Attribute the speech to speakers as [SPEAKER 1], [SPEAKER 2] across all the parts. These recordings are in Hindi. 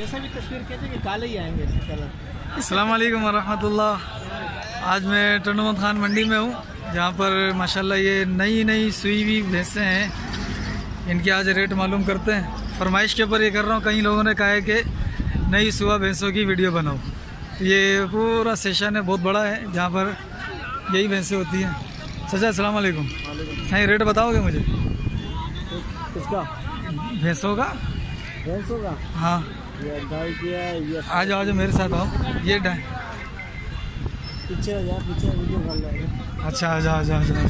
[SPEAKER 1] जैसा भी तस्वीर कहते हैं कि काले ही आएंगे इसके कलर।
[SPEAKER 2] अस्सलाम वालेकुम वरहमतुल्लाह। आज मैं टंडोमत खान मंडी में हूँ, जहाँ पर माशाल्लाह ये नई सुई हुई भैंसें हैं। इनके आज रेट मालूम करते हैं। फरमाइश के ऊपर ये कर रहा हूँ। कई लोगों ने कहा है कि नई सुबह भैंसों की वीडियो बनाओ। तो ये पूरा सेशन है, बहुत बड़ा है, जहाँ पर यही भैंसें होती हैं। चाचा अस्सलाम वालेकुम। सही रेट बताओगे मुझे?
[SPEAKER 1] किसका?
[SPEAKER 2] भैंसों का।
[SPEAKER 1] भैंसों का?
[SPEAKER 2] हाँ,
[SPEAKER 1] ये गाय की है। ये
[SPEAKER 2] आ जाओ मेरे साथ आओ। ये
[SPEAKER 1] पीछे हो जाए, पीछे वीडियो कर लो।
[SPEAKER 2] अच्छा आ जाओ आ जाओ आ जाओ।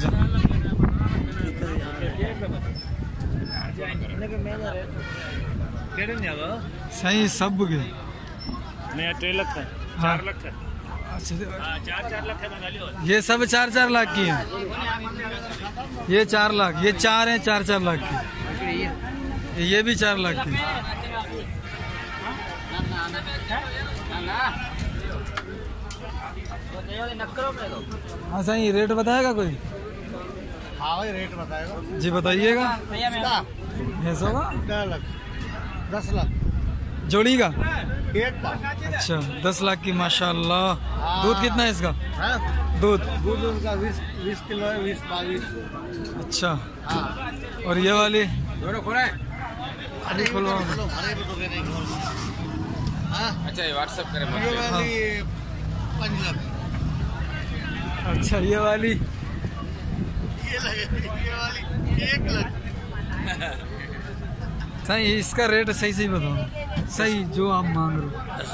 [SPEAKER 2] सही सब के
[SPEAKER 1] नया 3 लाख है, 4 लाख है।
[SPEAKER 2] अच्छा
[SPEAKER 1] 4 लाख है।
[SPEAKER 2] ये सब 4 लाख की है। ये 4 लाख, ये 4 है 4 लाख की। ये भी 4 लाख की। हाँ सही रेट बताएगा कोई?
[SPEAKER 1] हाँ भाई रेट बताएगा
[SPEAKER 2] जी, बताइएगा। भैंसों का
[SPEAKER 1] 10 लाख
[SPEAKER 2] जोड़ी का।
[SPEAKER 1] एक का।
[SPEAKER 2] अच्छा 10 लाख की माशाल्लाह। दूध कितना है इसका? दूध
[SPEAKER 1] का 20 किलो है, 20-22।
[SPEAKER 2] अच्छा। और ये वाली अभी खोलो।
[SPEAKER 1] अच्छा ये व्हाट्सएप करें। ये वाली 5 लाख।
[SPEAKER 2] अच्छा ये वाली
[SPEAKER 1] 1 लाख।
[SPEAKER 2] सही, इसका रेट सही बताओ। सही जो आप मांग रहे हो।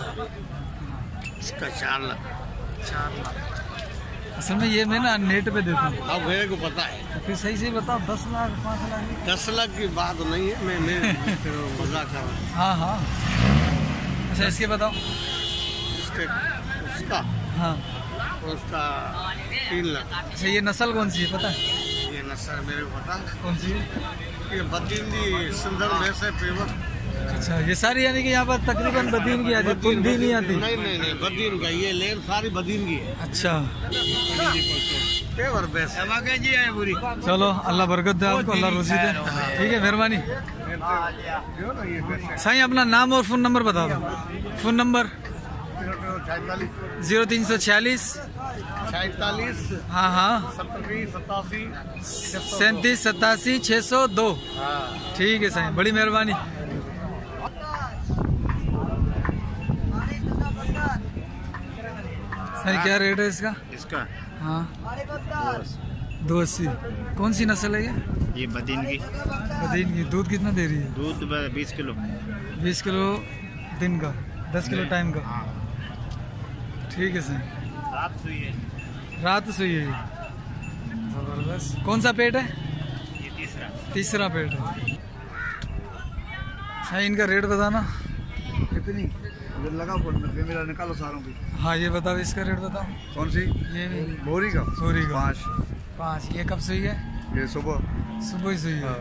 [SPEAKER 1] इसका 4 लाख।
[SPEAKER 2] 4 लाख। असल में ये मैं ना नेट पे देता हूँ।
[SPEAKER 1] अब मेरे को पता है।
[SPEAKER 2] तो फिर सही बताओ। 10 लाख 5 लाख
[SPEAKER 1] 10 लाख की बात नहीं है। मैं मजाक कर रहा हूँ।
[SPEAKER 2] हाँ हाँ। अच्छा इसके बताओ।
[SPEAKER 1] उसका
[SPEAKER 2] हाँ
[SPEAKER 1] उसका 3 लाख।
[SPEAKER 2] अच्छा ये नस्ल कौन सी है पता है?
[SPEAKER 1] ये नस्ल मेरे को पता है।
[SPEAKER 2] कौन सी है?
[SPEAKER 1] ये बदीनी सुंदर भैंस है, पेवर।
[SPEAKER 2] अच्छा ये सारी यानी कि यहाँ पर तकरीबन बदीन की आती है, कुंडी नहीं आती?
[SPEAKER 1] नहीं बदीन का। ये लेन सारी बदीन की है।
[SPEAKER 2] अच्छा
[SPEAKER 1] पेवर भैंस है पूरी।
[SPEAKER 2] चलो अल्लाह बरकत दे आपको, अल्लाह रोजी दे। ठीक है मेहरबानी। सही अपना नाम और फ़ोन नंबर बता दो। फ़ोन नंबर 0346
[SPEAKER 1] 47
[SPEAKER 2] हाँ हाँ
[SPEAKER 1] 37
[SPEAKER 2] 87 602। ठीक है सही, बड़ी मेहरबानी। सही क्या रेट है इसका?
[SPEAKER 1] इसका
[SPEAKER 2] हाँ 280। कौन सी नस्ल है
[SPEAKER 1] ये बदीन की।
[SPEAKER 2] बदीन की। दूध कितना दे रही है?
[SPEAKER 1] दूध 20 किलो।
[SPEAKER 2] 20 किलो दिन का, 10 किलो टाइम का। ठीक है सही। रात सुई है। जबरदस्त। कौन सा पेट है?
[SPEAKER 1] ये
[SPEAKER 2] तीसरा पेट है। सही इनका रेट बताना
[SPEAKER 1] कितनी लगा मेरा निकालो सारों की।
[SPEAKER 2] हाँ ये बताओ, इसका रेट बताओ।
[SPEAKER 1] कौन सी?
[SPEAKER 2] ये
[SPEAKER 1] बोरी का
[SPEAKER 2] 5। ये कब सुई है?
[SPEAKER 1] ये सुबह
[SPEAKER 2] ही सुई है।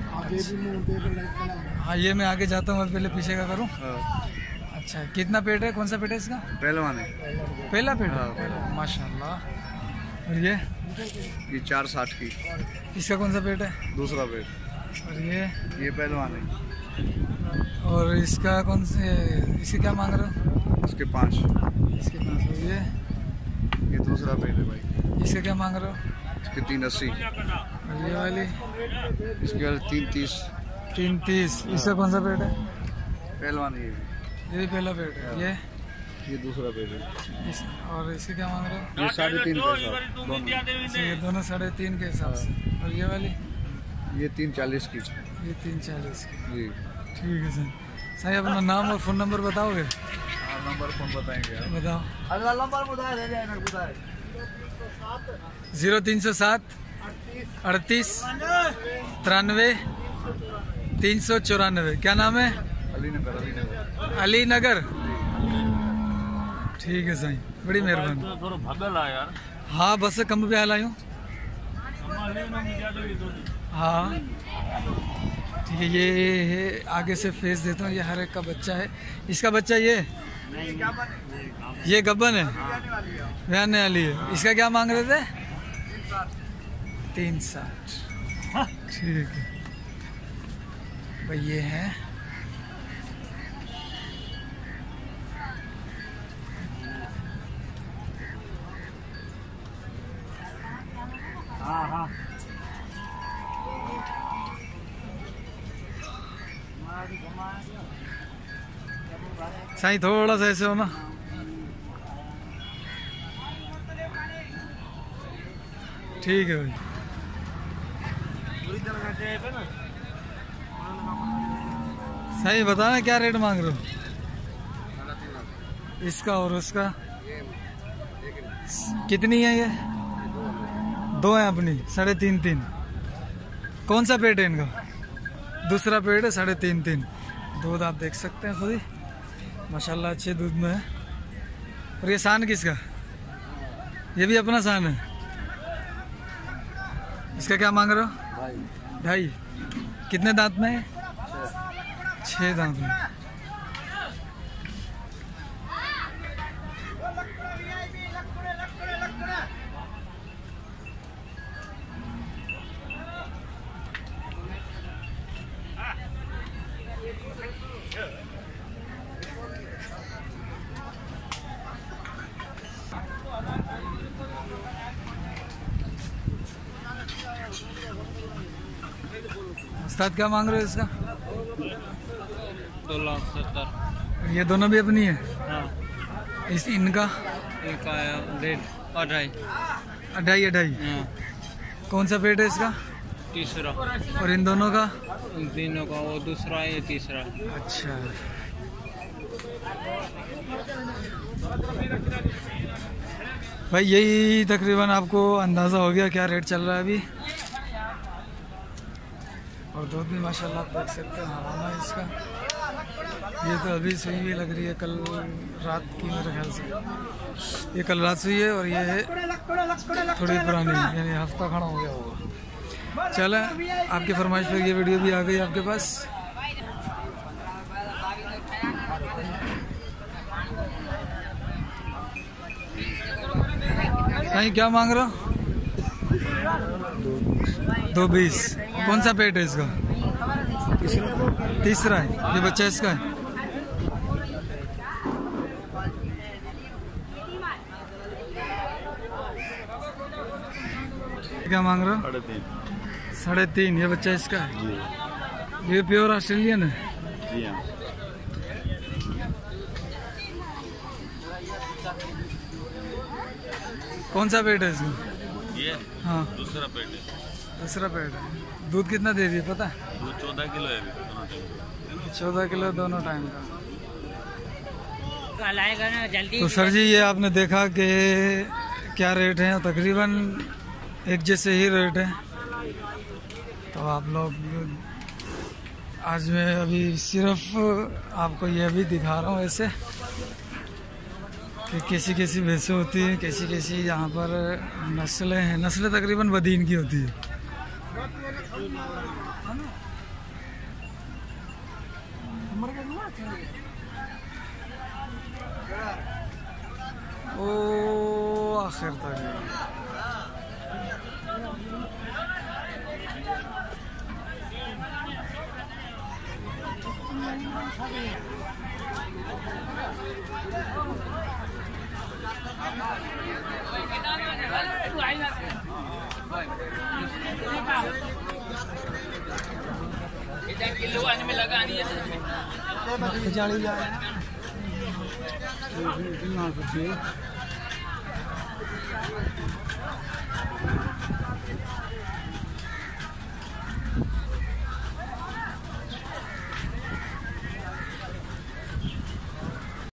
[SPEAKER 2] हाँ ये मैं आगे जाता हूँ, पहले पीछे का करूँ। अच्छा कितना पेट है? कौन सा पेट है इसका?
[SPEAKER 1] पहलवान है।
[SPEAKER 2] पहला पेट है। माशाल्लाह। और ये
[SPEAKER 1] 460 की।
[SPEAKER 2] इसका कौन सा पेट है?
[SPEAKER 1] दूसरा पेट।
[SPEAKER 2] और
[SPEAKER 1] ये पहलवान है।
[SPEAKER 2] और इसका कौन से? इसके क्या मांग रहे हो?
[SPEAKER 1] इसके 5।
[SPEAKER 2] इसके 5। और
[SPEAKER 1] ये दूसरा पेट है भाई।
[SPEAKER 2] इसका क्या मांग रहे हो?
[SPEAKER 1] इसके 380।
[SPEAKER 2] और ये वाली?
[SPEAKER 1] इसके वाले 330।
[SPEAKER 2] 330। इसका कौन सा पेट है?
[SPEAKER 1] पहलवान है।
[SPEAKER 2] ये भी पहला पेट है।
[SPEAKER 1] ये दूसरा पेट है।
[SPEAKER 2] और इसके क्या मांग रहे हो?
[SPEAKER 1] ये 3.5 का
[SPEAKER 2] ये दोनों 3.5 के हिसाब से। और ये वाली?
[SPEAKER 1] ये 340 की।
[SPEAKER 2] ये 340 की।
[SPEAKER 1] जी
[SPEAKER 2] ठीक है सर। सही अपना नाम और फ़ोन नंबर बताओगे?
[SPEAKER 1] नंबर फोन बताएंगे आप।
[SPEAKER 2] बताओ।
[SPEAKER 1] नंबर
[SPEAKER 2] 0307 38 93 394। क्या नाम है? अली नगर। ठीक है साईं, बड़ी मेहरबानी। हाँ बस कम पे हल आयूं। हाँ ठीक है। ये आगे से फेस देता हूँ। ये हर एक का बच्चा है। इसका बच्चा ये गब्बन है, व्याने वाली है। इसका क्या मांग रहे थे? 360। ठीक है भाई। ये है साईं थोड़ा सा ऐसे हो ना। ठीक है भाई। सही बता ना क्या रेट मांग रहे हो इसका और उसका? कितनी है ये? दो है अपनी 3.5-3। कौन सा पेट है इनका? दूसरा पेट है 3.5-3। दूध आप देख सकते हैं खुद ही माशाल्लाह अच्छे दूध में है। और ये सान किसका? ये भी अपना सान है। इसका क्या मांग रहे हो? 2.5। कितने दांत में है? 6 दांत में। उस्ताद क्या मांग रहे हो इसका?
[SPEAKER 1] 2,70,000।
[SPEAKER 2] ये दोनों भी अपनी है?
[SPEAKER 1] हाँ।
[SPEAKER 2] इस इनका?
[SPEAKER 1] इनका 1.5।
[SPEAKER 2] 2.5।
[SPEAKER 1] हाँ।
[SPEAKER 2] कौन सा पेट है इसका?
[SPEAKER 1] तीसरा।
[SPEAKER 2] और इन दोनों का?
[SPEAKER 1] इन तीनों का वो दूसरा है, ये तीसरा।
[SPEAKER 2] अच्छा। भाई यही तकरीबन आपको अंदाज़ा हो गया क्या रेट चल रहा है अभी। और दूध भी माशाल्लाह आप देख सकते हैं हवाना है इसका। ये तो अभी सुई हुई लग रही है, कल रात की मेरे ख्याल से। ये कल रात सुई है और ये है थोड़ी पुरानी, यानी हफ्ता खड़ा हो गया होगा। चलें, आपकी फरमाइश पर ये वीडियो भी आ गई आपके पास। सही क्या मांग रहे हो? 2.20। कौन सा पेट है इसका? तीसरा है। ये बच्चा इसका है? क्या मांग रहे हो? 3.5। ये बच्चा इसका है? ये प्योर ऑस्ट्रेलियन है?
[SPEAKER 3] जी हाँ।
[SPEAKER 2] कौन सा पेट है इसमें?
[SPEAKER 3] ये
[SPEAKER 2] हाँ
[SPEAKER 3] दूसरा पेट है।
[SPEAKER 2] दूसरा पेट है। दूध कितना दे रही है पता है?
[SPEAKER 3] दूध 14 किलो है अभी दोनों टाइम।
[SPEAKER 2] 14 किलो दोनों टाइम का।
[SPEAKER 4] जल्दी।
[SPEAKER 2] तो सर जी ये आपने देखा कि क्या रेट है, तकरीबन एक जैसे ही रेट है। तो आप लोग आज मैं अभी सिर्फ आपको ये भी दिखा रहा हूँ ऐसे कि कैसी कैसी भैंसें होती हैं, कैसी कैसी यहाँ पर नस्लें हैं। नस्लें तकरीबन बदीन की होती है। ओ आखिर तक
[SPEAKER 1] किलो आने में लगा नहीं है।